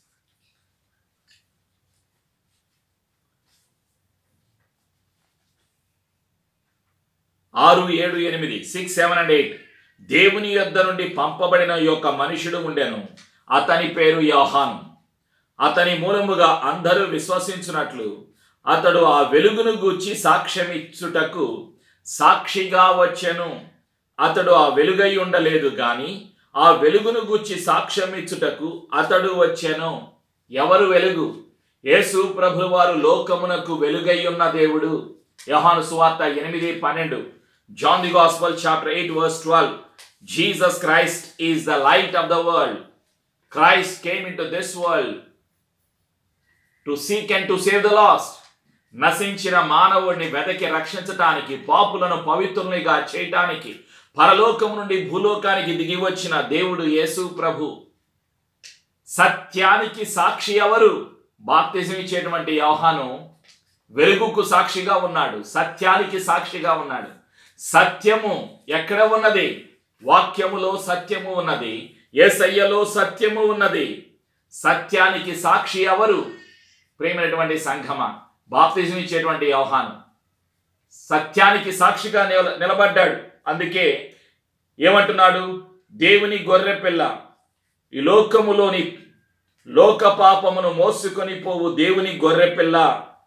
Speaker 1: 6, 7, 8, 6, 7 and 8. దేవుని యొద్ద నుండి పంపబడిన యొక్క మనుషుడు ఉండెను, అతని పేరు యోహాను. అతని మూలముగా అందరూ విశ్వసించున్నట్లు అతడు ఆ వెలుగును గూర్చి సాక్ష్యమిచ్చుటకు సాక్షిగా వచ్చెను. అతడు ఆ వెలుగై ఉండలేదు గాని ఆ వెలుగును గూర్చి సాక్ష్యం ఇచ్చుటకు అతడు వచ్చెను. ఎవరు వెలుగు? యేసు ప్రభువు వారు లోకమునకు వెలుగై ఉన్న దేవుడు. యోహాను సువార్త 8:12. John the Gospel chapter 8 verse 12. Jesus Christ is the light of the world. Christ came into this world to seek and to save the lost. నశించిన మానవుడిని వెదకి రక్షించటానికి, పాపులను పవిత్రులుగా చేయటానికి పరలోకం నుండి భూలోకానికి దిగి వచ్చిన దేవుడు యేసు ప్రభు. సత్యానికి సాక్షి ఎవరు? బాప్తిజం ఇచ్చేటువంటి యోహాను వెలుగుకు సాక్షిగా ఉన్నాడు, సత్యానికి సాక్షిగా ఉన్నాడు. సత్యము ఎక్కడ ఉన్నది? వాక్యములో సత్యము ఉన్నది, యేసయ్యలో సత్యము ఉన్నది. సత్యానికి సాక్షి ఎవరు? ప్రియమైనటువంటి సంఘమా, బాప్తిజం ఇచ్చేటువంటి యోహాను సత్యానికి సాక్షిగా నిలబడ్డాడు. అందుకే ఏమంటున్నాడు? దేవుని గొర్రెపిల్ల, ఈ లోకములోని లోక పాపమును మోసుకొని పోవు దేవుని గొర్రెపిల్ల,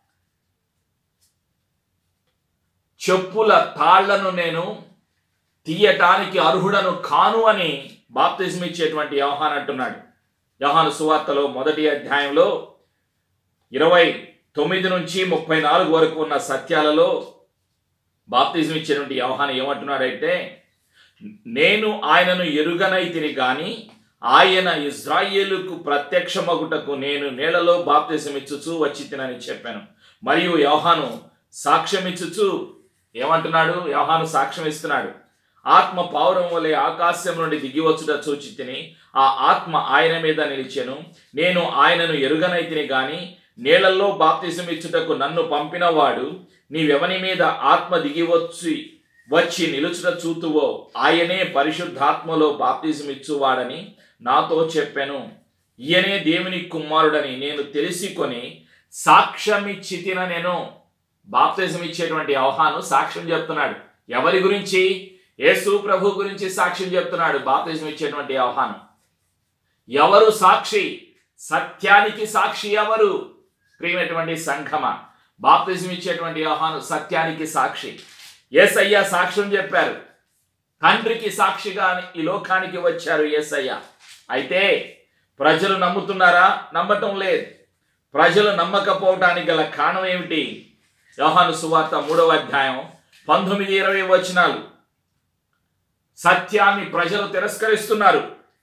Speaker 1: చెప్పుల తాళ్లను నేను తీయటానికి అర్హుడను కాను అని బాప్తిజం ఇచ్చేటువంటి యోహాను అంటున్నాడు. యోహాను సువార్తలో 1వ అధ్యాయంలో 29 నుంచి 34 వరకు ఉన్న సత్యాలలో బాప్తిజం ఇచ్చేటువంటి యోహాను ఏమంటున్నాడంటే, నేను ఆయనను ఎరుగనైతిని గాని ఆయన ఇజ్రాయేలుకు ప్రత్యక్షమగుటకు నేను నీళ్లలో బాప్తిజం ఇచ్చుచూ వచ్చి తినని చెప్పాను. మరియు యోహాను సాక్ష్యం ఇచ్చుచూ ఏమంటున్నాడు? యోహాను సాక్ష్యం ఇస్తున్నాడు. ఆత్మ పావురం వలె ఆకాశం నుండి దిగివచ్చుట చూచి తిని ఆ ఆత్మ ఆయన మీద నిలిచెను. నేను ఆయనను ఎరుగనైతిని గాని నీళ్లలో బాప్తిజం ఇచ్చుటకు నన్ను పంపినవాడు నీవెవని మీద ఆత్మ వచ్చి నిలుచుట చూతువో ఆయనే పరిశుద్ధాత్మలో బాప్తిజం ఇచ్చువాడని నాతో చెప్పాను. ఈయనే దేవుని కుమారుడని నేను తెలిసికొని సాక్ష్యం ఇచ్చి తిన. నేను బాప్తిజం ఇచ్చేటువంటి యోహాను సాక్ష్యం చెప్తున్నాడు. ఎవరి గురించి? యేసు ప్రభు గురించి సాక్ష్యం చెప్తున్నాడు బాప్తిజం ఇచ్చేటువంటి యోహాను. ఎవరు సాక్షి? సత్యానికి సాక్షి ఎవరు? ప్రియమైనటువంటి సంఘమా, బాప్తిజం ఇచ్చేటువంటి యోహాను సత్యానికి సాక్షి. యేసయ్య సాక్ష్యం చెప్పారు. తండ్రికి సాక్షిగా ఈ లోకానికి వచ్చారు యేసయ్య. అయితే ప్రజలు నమ్ముతున్నారా? నమ్మటం లేదు. ప్రజలు నమ్మకపోవటానికి గల కారణం ఏమిటి? యోహాను సువార్త 3వ అధ్యాయం 19-20 వచనాలు. సత్యాన్ని ప్రజలు తిరస్కరిస్తున్నారు.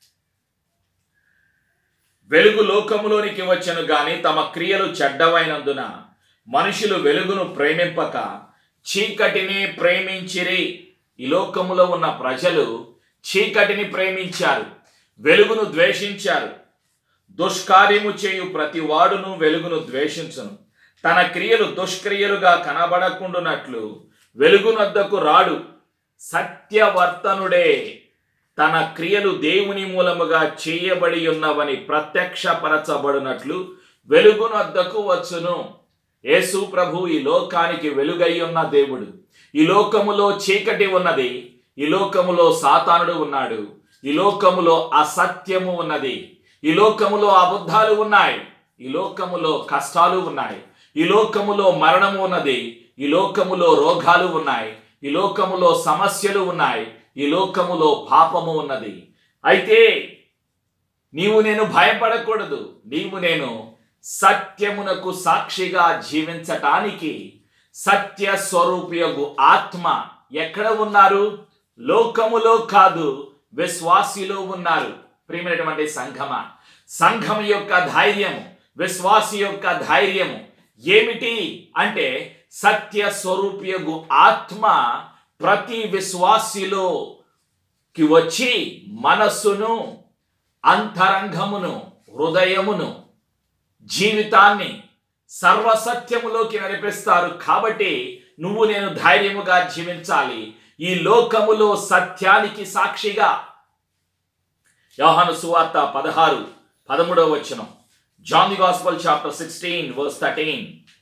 Speaker 1: వెలుగు లోకములోనికి వచ్చెను గాని తమ క్రియలు చెడ్డవైనందున మనుషులు వెలుగును ప్రేమింపక చీకటిని ప్రేమించిరి. ఈ లోకములో ఉన్న ప్రజలు చీకటిని ప్రేమించారు, వెలుగును ద్వేషించారు. దుష్కార్యము చేయు ప్రతి వాడును వెలుగును ద్వేషించును. తన క్రియలు దుష్క్రియలుగా కనబడకుండునట్లు వెలుగునొద్దకు రాడు. సత్యవర్తనుడే తన క్రియలు దేవుని మూలముగా చేయబడి ఉన్నవని ప్రత్యక్షపరచబడినట్లు వెలుగునొద్దకు వచ్చును. యేసు ప్రభు ఈ లోకానికి వెలుగై ఉన్న దేవుడు. ఈ లోకములో చీకటి ఉన్నది, ఈ లోకములో సాతానుడు ఉన్నాడు, ఈ లోకములో అసత్యము ఉన్నది, ఈ లోకములో అబద్ధాలు ఉన్నాయి, ఈ లోకములో కష్టాలు ఉన్నాయి, ఈ లోకములో మరణము ఉన్నది, ఈ లోకములో రోగాలు ఉన్నాయి, ఈ లోకములో సమస్యలు ఉన్నాయి, ఈ లోకములో పాపము ఉన్నది. అయితే నీవు నేను భయపడకూడదు. నీవు నేను సత్యమునకు సాక్షిగా జీవించటానికి సత్య స్వరూపియగు ఆత్మ ఎక్కడ ఉన్నారు? లోకములో కాదు, విశ్వాసిలో ఉన్నారు. ప్రియమైనటువంటి సంఘమా, సంఘం యొక్క ధైర్యము, విశ్వాసి యొక్క ధైర్యము ఏమిటి అంటే సత్య స్వరూపియగు ఆత్మ ప్రతి విశ్వాసిలోకి వచ్చి మనస్సును, అంతరంగమును, హృదయమును, జీవితాన్ని సర్వసత్యములోకి నడిపిస్తారు. కాబట్టి నువ్వు నేను ధైర్యముగా జీవించాలి ఈ లోకములో సత్యానికి సాక్షిగా. యోహాను సువార్త 16-13 వచనం. John the Gospel chapter 16 verse 13.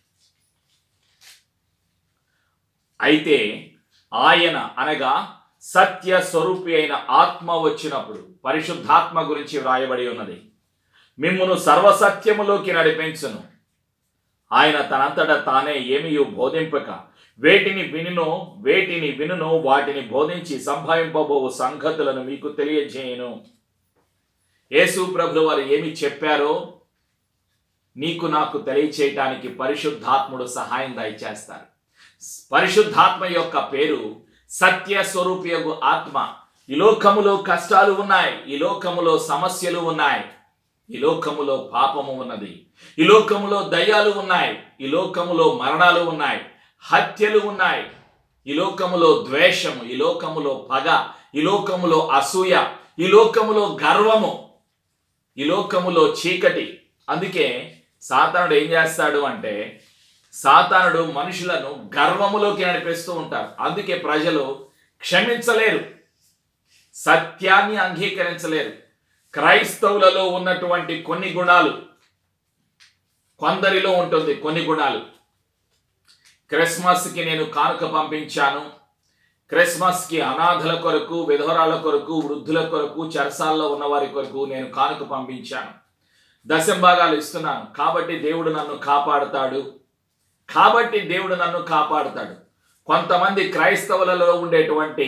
Speaker 1: అయితే ఆయన అనగా సత్య స్వరూపి అయిన ఆత్మ వచ్చినప్పుడు, పరిశుద్ధాత్మ గురించి వ్రాయబడి ఉన్నది, మిమ్మును సర్వసత్యములోకి నడిపించును. ఆయన తనంతట తానే ఏమీ బోధింపక వేటిని వినునో వాటిని బోధించి సంభావింపబోవు సంగతులను మీకు తెలియజేయను. యేసు ప్రభువు వారు ఏమి చెప్పారో నీకు నాకు తెలియచేయటానికి పరిశుద్ధాత్ముడు సహాయం దయచేస్తారు. పరిశుద్ధాత్మ యొక్క పేరు సత్య స్వరూపియగు ఆత్మ. ఈ లోకములో కష్టాలు ఉన్నాయి, ఈ లోకములో సమస్యలు ఉన్నాయి, ఈ లోకములో పాపము ఉన్నది, ఈ లోకములో దయ్యాలు ఉన్నాయి, ఈ లోకములో మరణాలు ఉన్నాయి, హత్యలు ఉన్నాయి, ఈ లోకములో ద్వేషము, ఈ లోకములో పగ, ఈ లోకములో అసూయ, ఈ లోకములో గర్వము, ఈ లోకములో చీకటి. అందుకే సాతానుడు ఏం చేస్తాడు అంటే సాతానుడు మనుషులను గర్వములోకి నడిపిస్తూ ఉంటారు. అందుకే ప్రజలు క్షమించలేరు, సత్యాన్ని అంగీకరించలేరు. క్రైస్తవులలో ఉన్నటువంటి కొన్ని గుణాలు కొందరిలో ఉంటుంది. కొన్ని గుణాలు క్రిస్మస్కి నేను కానుక పంపించాను, క్రిస్మస్కి అనాథల కొరకు, విధవరాల కొరకు, వృద్ధుల కొరకు, చెరసాల్లో ఉన్నవారి కొరకు నేను కానుక పంపించాను, దశంభాగాలు ఇస్తున్నాను, కాబట్టి దేవుడు నన్ను కాపాడుతాడు. కొంతమంది క్రైస్తవులలో ఉండేటువంటి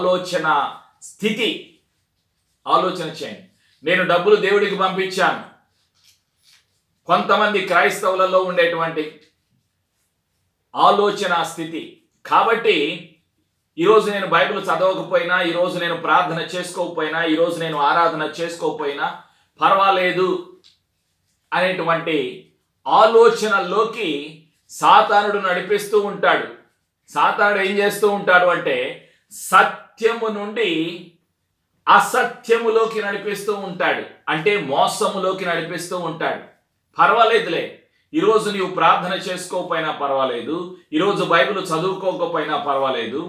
Speaker 1: ఆలోచన చేయండి, నేను డబ్బులు దేవుడికి పంపించాను. కొంతమంది క్రైస్తవులలో ఉండేటువంటి ఆలోచన స్థితి, కాబట్టి ఈరోజు నేను బైబిల్ చదవకపోయినా, ఈరోజు నేను ప్రార్థన చేసుకోకపోయినా, ఈరోజు నేను ఆరాధన చేసుకోకపోయినా పర్వాలేదు అనేటువంటి ఆలోచనల్లోకి సాతానుడు నడిపిస్తూ ఉంటాడు. సాతానుడు ఏం చేస్తూ ఉంటాడు అంటే సత్యము నుండి అసత్యములోకి నడిపిస్తూ ఉంటాడు, అంటే మోసములోకి నడిపిస్తూ ఉంటాడు. పర్వాలేదులే, ఈరోజు నీవు ప్రార్థన చేసుకోకపోయినా పర్వాలేదు, ఈరోజు బైబిల్ చదువుకోకపోయినా పర్వాలేదు,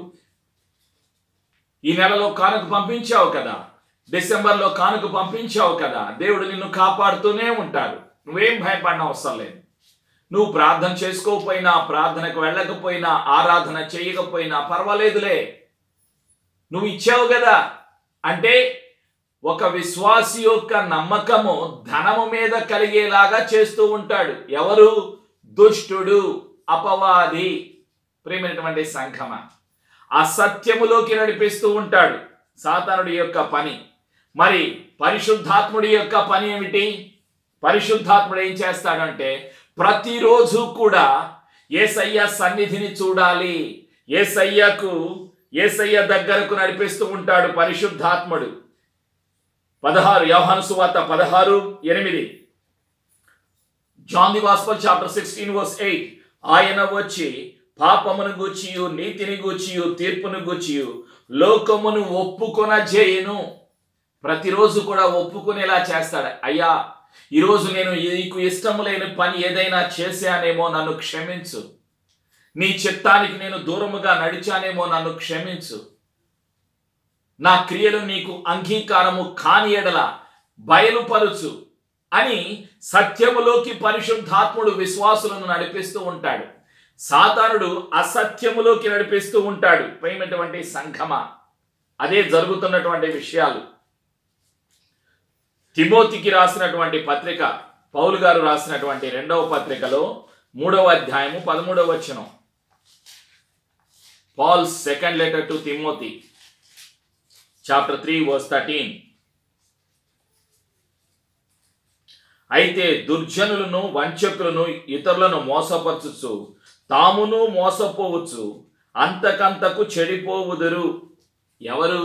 Speaker 1: ఈ నెలలో కానుక పంపించావు కదా, డిసెంబర్లో కానుక పంపించావు కదా, దేవుడు నిన్ను కాపాడుతూనే ఉంటాడు, నువ్వేం భయపడిన అవసరం లేదు. నువ్వు ప్రార్థన చేసుకోకపోయినా, ప్రార్థనకు వెళ్ళకపోయినా, ఆరాధన చేయకపోయినా పర్వాలేదులే, నువ్వు ఇచ్చావు కదా. అంటే ఒక విశ్వాసి యొక్క నమ్మకము ధనము మీద కలిగేలాగా చేస్తూ ఉంటాడు. ఎవరు? దుష్టుడు, అపవాది. ప్రేమైనటువంటి సంఘమ, అసత్యములోకి నడిపిస్తూ ఉంటాడు సాతానుడి యొక్క పని. మరి పరిశుద్ధాత్ముడి యొక్క పని ఏమిటి? పరిశుద్ధాత్ముడు ఏం చేస్తాడంటే ప్రతిరోజు కూడా యేసయ్య సన్నిధిని చూడాలి, యేసయ్య దగ్గరకు నడిపిస్తూ ఉంటాడు పరిశుద్ధాత్ముడు. 16 యోహాను సువార్త 16:8, జాన్ ది గాస్పెల్ చాప్టర్ 16:8, ఆయన వచ్చి పాపమును గూర్చియు, నీతిని గూర్చియు, తీర్పును గూర్చియు లోకమును ఒప్పుకొనజేయును. ప్రతిరోజు కూడా ఒప్పుకునేలా చేస్తాడు. అయ్యా, ఈరోజు నేను నీకు ఇష్టము లేని పని ఏదైనా చేశానేమో నన్ను క్షమించు, నీ చిత్తానికి నేను దూరముగా నడిచానేమో నన్ను క్షమించు, నా క్రియలు నీకు అంగీకారము కాని ఎడల బయలుపరుచు అని సత్యములోకి పరిశుద్ధాత్ముడు విశ్వాసులను నడిపిస్తూ ఉంటాడు. సాతానుడు అసత్యములోకి నడిపిస్తూ ఉంటాడు. ప్రేమైనటువంటి సంఘమా, అదే జరుగుతున్నటువంటి విషయాలు. తిమోతికి రాసినటువంటి పత్రిక, పౌలు గారు రాసినటువంటి 2వ పత్రికలో 3వ అధ్యాయము 13వ వచనం, Paul's second letter to Timothy, chapter 3 verse 13. అయితే దుర్జనులను, వంచకులను, ఇతరులను మోసపరచుచు తామును మోసపోవచ్చు, అంతకంతకు చెడిపోవుదురు. ఎవరు?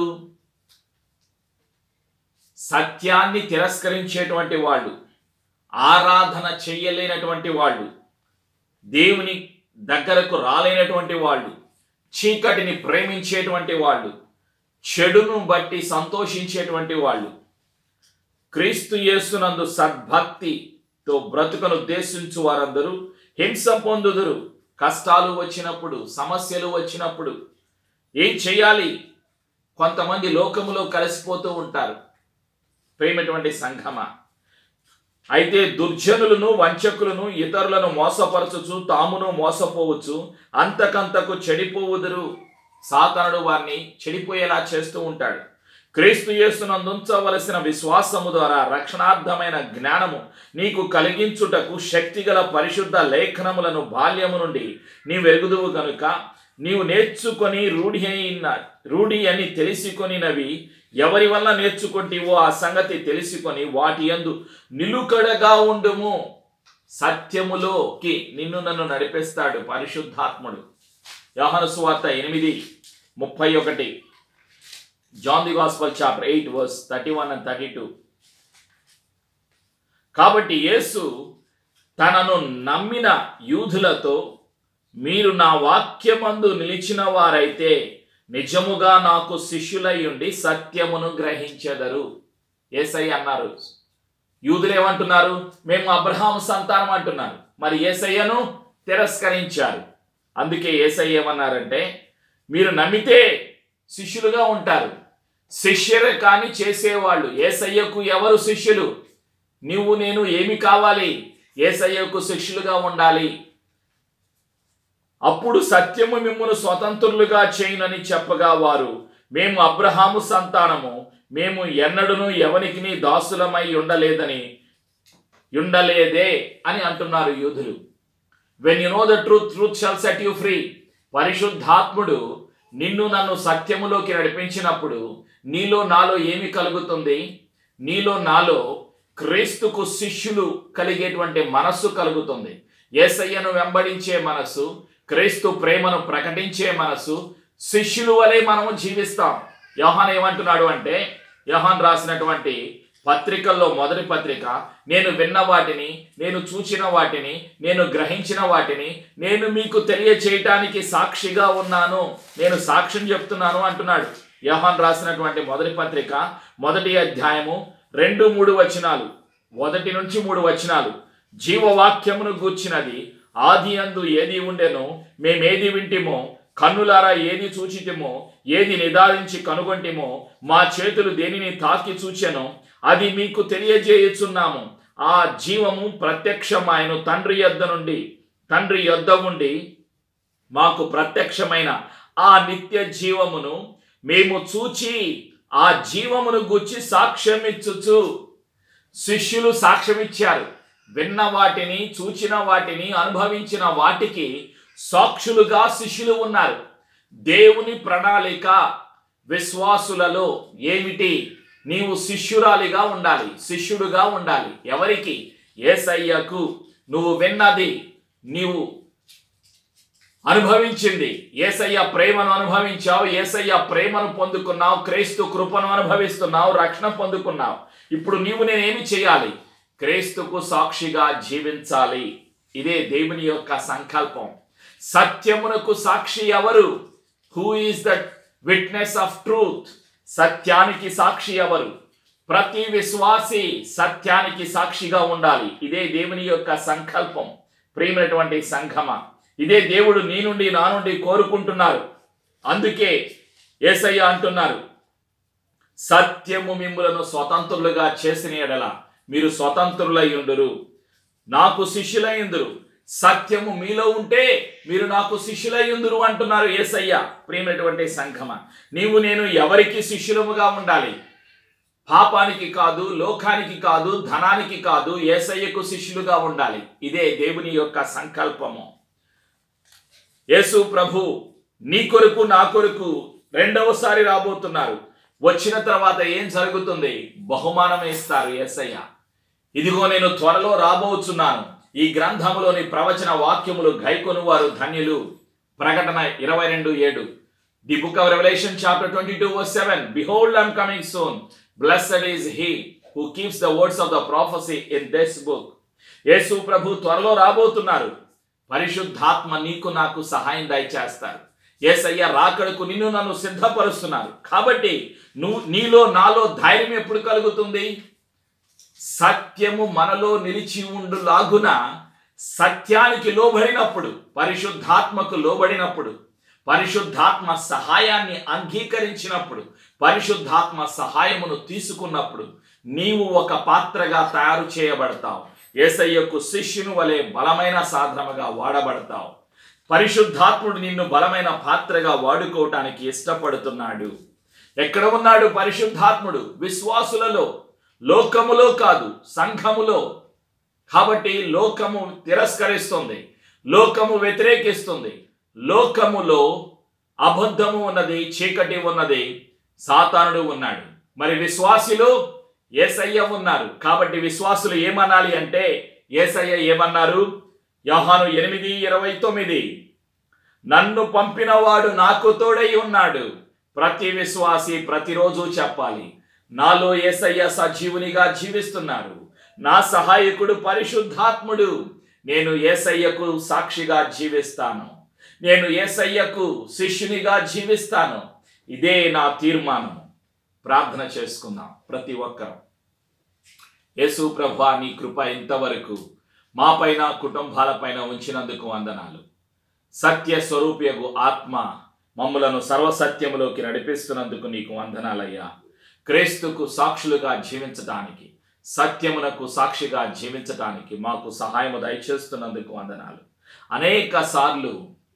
Speaker 1: సత్యాన్ని తిరస్కరించేటువంటి వాళ్ళు, ఆరాధన చెయ్యలేనటువంటి వాళ్ళు, దేవుని దగ్గరకు రాలేనటువంటి వాళ్ళు, చీకటిని ప్రేమించేటువంటి వాళ్ళు, చెడును బట్టి సంతోషించేటువంటి వాళ్ళు, క్రీస్తు యేసునందు సద్భక్తితో బ్రతుకను ఉద్దేశించు వారందరూ హింస పొందుదురు. కష్టాలు వచ్చినప్పుడు, సమస్యలు వచ్చినప్పుడు ఏం చేయాలి? కొంతమంది లోకములో కలిసిపోతూ ఉంటారు. ప్రేమటువంటి సంఘమా, అయితే దుర్జనులను, వంచకులను, ఇతరులను మోసపరచుచు తామును మోసపోవచ్చు, అంతకంతకు చెడిపోవుదురు. సాతానుడు వారిని చెడిపోయేలా చేస్తూ ఉంటాడు. క్రీస్తు యేసునందు ఉంచవలసిన విశ్వాసము ద్వారా రక్షణార్థమైన జ్ఞానము నీకు కలిగించుటకు శక్తిగల పరిశుద్ధ లేఖనములను బాల్యము నుండి నీవెరుగుదువు గనుక నీవు నేర్చుకొని రూఢి అని తెలుసుకొనినవి ఎవరి వల్ల నేర్చుకుంటేవో ఆ సంగతి తెలుసుకొని వాటి యందు నిలుకడగా ఉండుము. సత్యములోకి నిన్ను నన్ను నడిపిస్తాడు పరిశుద్ధాత్ముడు. యోహాను సువార్త 8:31, John the gospel chapter 8 verse 31 and 32. కాబట్టి యేసు తనను నమ్మిన యూదులతో, మీరు నా వాక్యమందు నిలిచిన వారైతే నిజముగా నాకు శిష్యులై ఉండి సత్యమును గ్రహించెదరు. యేసయ్య అన్నారు. యూదులేమంటున్నారు? మేము అబ్రహాము సంతానం అంటున్నారు. మరి యేసయ్యను తిరస్కరించారు. అందుకే యేసయ్య ఏమన్నారంటే, మీరు నమ్మితే శిష్యులుగా ఉంటారు. శిష్యులు కాని చేసేవాళ్ళు. యేసయ్యకు ఎవరు శిష్యులు? నువ్వు నేను ఏమి కావాలి? యేసయ్యకు శిష్యులుగా ఉండాలి. అప్పుడు సత్యము మిమ్మును స్వతంత్రులుగా చేయునని చెప్పగా వారు, మేము అబ్రహాము సంతానము, మేము ఎన్నడూను ఎవనికి దాసులమై ఉండలేదే అని అంటున్నారు యూదులు. When you know the truth, truth shall set you free. పరిశుద్ధాత్ముడు నిన్ను నన్ను సత్యములోకి నడిపించినప్పుడు నీలో నాలో ఏమి కలుగుతుంది? నీలో నాలో క్రీస్తుకు శిష్యులు కలిగేటువంటి మనస్సు కలుగుతుంది. యేసయ్యను వెంబడించే మనస్సు, క్రీస్తు ప్రేమను ప్రకటించే మనస్సు, శిష్యులు వలె మనము జీవిస్తాం. యోహాను ఏమంటున్నాడు అంటే, యోహాను రాసినటువంటి పత్రికల్లో మొదటి పత్రిక, నేను విన్న వాటిని, నేను చూచిన వాటిని, నేను గ్రహించిన వాటిని నేను మీకు తెలియచేయటానికి సాక్షిగా ఉన్నాను, నేను సాక్ష్యం చెప్తున్నాను అంటున్నాడు. యోహాను రాసినటువంటి మొదటి పత్రిక 1వ అధ్యాయము 2-3 వచనాలు, 1 నుంచి 3 వచనాలు. జీవవాక్యమును గూర్చినది ఆది యందు ఏది ఉండెనో, మేమేది వింటిమో, కన్నులారా ఏది చూచితిమో, ఏది నిదానించి కనుగొంటిమో, మా చేతులు దేనిని తాకి చూచెనో అది మీకు తెలియజేయుచున్నాము. ఆ జీవము ప్రత్యక్షమాయను తండ్రి యొద్ద ఉండి మాకు ప్రత్యక్షమైన ఆ నిత్య జీవమును మేము చూచి ఆ జీవమును గూర్చి సాక్ష్యమిచ్చుచు. శిష్యులు సాక్ష్యమిచ్చారు. విన్న వాటిని, చూచిన వాటిని, అనుభవించిన వాటికి సాక్షులుగా శిష్యులు ఉన్నారు. దేవుని ప్రణాళిక విశ్వాసులలో ఏమిటి? నీవు శిష్యురాలిగా ఉండాలి, శిష్యుడుగా ఉండాలి. ఎవరికి? యేసయ్యకు. నువ్వు విన్నది, నీవు అనుభవించింది, యేసయ్య ప్రేమను అనుభవించావు, యేసయ్య ప్రేమను పొందుకున్నావు, క్రీస్తు కృపను అనుభవిస్తున్నావు, రక్షణ పొందుకున్నావు. ఇప్పుడు నీవు నేనేమి చేయాలి? క్రీస్తుకు సాక్షిగా జీవించాలి. ఇదే దేవుని యొక్క సంకల్పం. సత్యమునకు సాక్షి ఎవరు? Who is the witness of truth? సత్యానికి సాక్షి ఎవరు? ప్రతి విశ్వాసి సత్యానికి సాక్షిగా ఉండాలి. ఇదే దేవుని యొక్క సంకల్పం. ప్రియమైనటువంటి సంఘమ, ఇదే దేవుడు నీ నుండి నా నుండి కోరుకుంటున్నారు. అందుకే యేసయ్య అంటున్నారు, సత్యము మిమ్ములను స్వతంత్రులుగా చేసిన ఎడల మీరు స్వతంత్రులై ఉండురు, నాకు శిష్యులై ఉందురు. సత్యము మీలో ఉంటే మీరు నాకు శిష్యులై ఉందురు అంటున్నారు యేసయ్య. ప్రియమైనటువంటి సంఘమ, నీవు నేను ఎవరికి శిష్యులముగా ఉండాలి? పాపానికి కాదు, లోకానికి కాదు, ధనానికి కాదు, యేసయ్యకు శిష్యులుగా ఉండాలి. ఇదే దేవుని యొక్క సంకల్పము. యేసు ప్రభు నీ కొరకు నా కొరకు రెండవసారి రాబోతున్నారు. వచ్చిన తర్వాత ఏం జరుగుతుంది? బహుమానం ఇస్తారు యేసయ్య. ఇదిగో నేను త్వరలో రాబోతున్నాను. ఈ గ్రంథములోని ప్రవచన వాక్యములు గైకొను వారు ధన్యులు. ప్రకటన 22:7. The book of revolution chapter 22:7. Behold, I am coming soon. Blessed is he who keeps the words of the prophecy in this book. యేసు ప్రభు త్వరలో రాబోతున్నారు. పరిశుద్ధాత్మ నీకు నాకు సహాయం దయచేస్తారు. యేసయ్య రాకడకు నిన్ను నన్ను సిద్ధపరుస్తున్నారు. కాబట్టి నీలో నాలో ధైర్యం ఎప్పుడు కలుగుతుంది? సత్యము మనలో నిలిచి ఉండులాగున సత్యానికి లోబడినప్పుడు, పరిశుద్ధాత్మకు లోబడినప్పుడు, పరిశుద్ధాత్మ సహాయాన్ని అంగీకరించినప్పుడు, పరిశుద్ధాత్మ సహాయమును తీసుకున్నప్పుడు నీవు ఒక పాత్రగా తయారు చేయబడతావు. యేసయ్యకు శిష్యుని వలె బలమైన సాధనముగా వాడబడతావు. పరిశుద్ధాత్ముడు నిన్ను బలమైన పాత్రగా వాడుకోవటానికి ఇష్టపడుతున్నాడు. ఎక్కడ ఉన్నాడు పరిశుద్ధాత్ముడు? విశ్వాసులలో, లోకములో కాదు, సంఘములో. కాబట్టి లోకము తిరస్కరిస్తుంది, లోకము వ్యతిరేకిస్తుంది, లోకములో అబద్ధము ఉన్నది, చీకటి ఉన్నది, సాతానుడు ఉన్నాడు. మరి విశ్వాసులు యేసయ్య ఉన్నారు. కాబట్టి విశ్వాసులు ఏమనాలి అంటే, యేసయ్య ఏమన్నారు? యోహాను 8:29, నన్ను పంపినవాడు నాకు తోడై ఉన్నాడు. ప్రతి విశ్వాసి ప్రతిరోజు చెప్పాలి, నాలో యేసయ్య సజీవునిగా జీవిస్తున్నారు. నా సహాయకుడు పరిశుద్ధాత్ముడు. నేను యేసయ్యకు సాక్షిగా జీవిస్తాను. నేను యేసయ్యకు శిష్యునిగా జీవిస్తాను. ఇదే నా తీర్మానం. ప్రార్థన చేసుకుందాం ప్రతి ఒక్కరు. యేసు ప్రభువా, నీ కృప ఇంతవరకు మాపైన, కుటుంబాలపైన ఉంచినందుకు వందనాలు. సత్య స్వరూపియగు ఆత్మ మమ్ములను సర్వసత్యములోకి నడిపిస్తున్నందుకు నీకు వందనాలయ్యా. క్రీస్తుకు సాక్షులుగా జీవించటానికి, సత్యమునకు సాక్షిగా జీవించటానికి మాకు సహాయము దయచేస్తున్నందుకు వందనాలు. అనేక సార్లు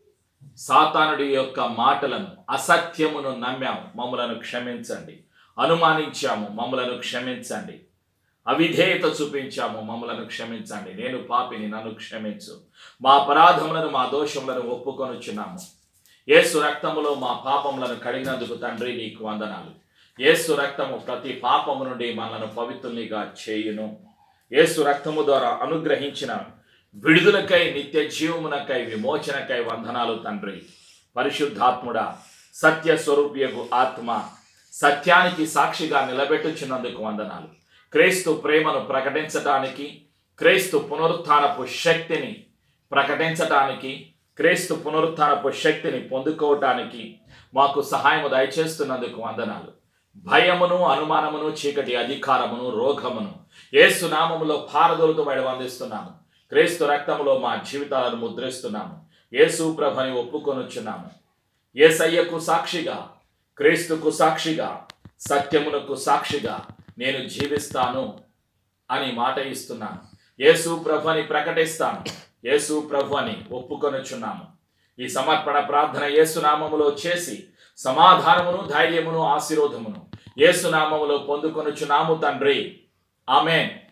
Speaker 1: సాతానుడి యొక్క మాటలను, అసత్యమును నమ్మాము, మమ్మలను క్షమించండి. అనుమానించాము, మమ్మలను క్షమించండి. అవిధేయత చూపించాము, మమ్మలను క్షమించండి. నేను పాపిని, నన్ను క్షమించు. మా అపరాధములను, మా దోషములను ఒప్పుకొనుచున్నాము. యేసు రక్తములో మా పాపములను కడిగినందుకు తండ్రి నీకు వందనాలు. యేసు రక్తము ప్రతి పాపము నుండి మనలను పవిత్రునిగా చేయును. యేసు రక్తము ద్వారా అనుగ్రహించిన విడుదలకై, నిత్య జీవమునకై, విమోచనకై వందనాలు తండ్రి. పరిశుద్ధాత్ముడా, సత్య స్వరూపియగు ఆత్మ సత్యానికి సాక్షిగా నిలబెట్టుచున్నందుకు వందనాలు. క్రీస్తు ప్రేమను ప్రకటించటానికి, క్రీస్తు పునరుత్థానపు శక్తిని ప్రకటించటానికి, క్రీస్తు పునరుత్థానపు శక్తిని పొందుకోవటానికి మాకు సహాయము దయచేస్తున్నందుకు వందనాలు. భయమును, అనుమానమును, చీకటి అధికారమును, రోగమును యేసు నామములో పారదోలుతూ అందిస్తున్నాము. క్రీస్తు రక్తములో మా జీవితాలను ముద్రిస్తున్నాము. యేసు ప్రభుని ఒప్పుకొనుచున్నాము. యేసయ్యకు సాక్షిగా, క్రీస్తుకు సాక్షిగా, సత్యమునకు సాక్షిగా నేను జీవిస్తాను అని మాట ఇస్తున్నాను. యేసు ప్రభుని ప్రకటిస్తాను. యేసు ప్రభుని ఒప్పుకొనుచున్నాము. ఈ సమర్పణ ప్రార్థన యేసు నామములో చేసి సమాధానమును, ధైర్యమును, ఆశీర్వాదమును యేసు నామములో పొందుకొనుచున్నాము తండ్రి. ఆమేన్.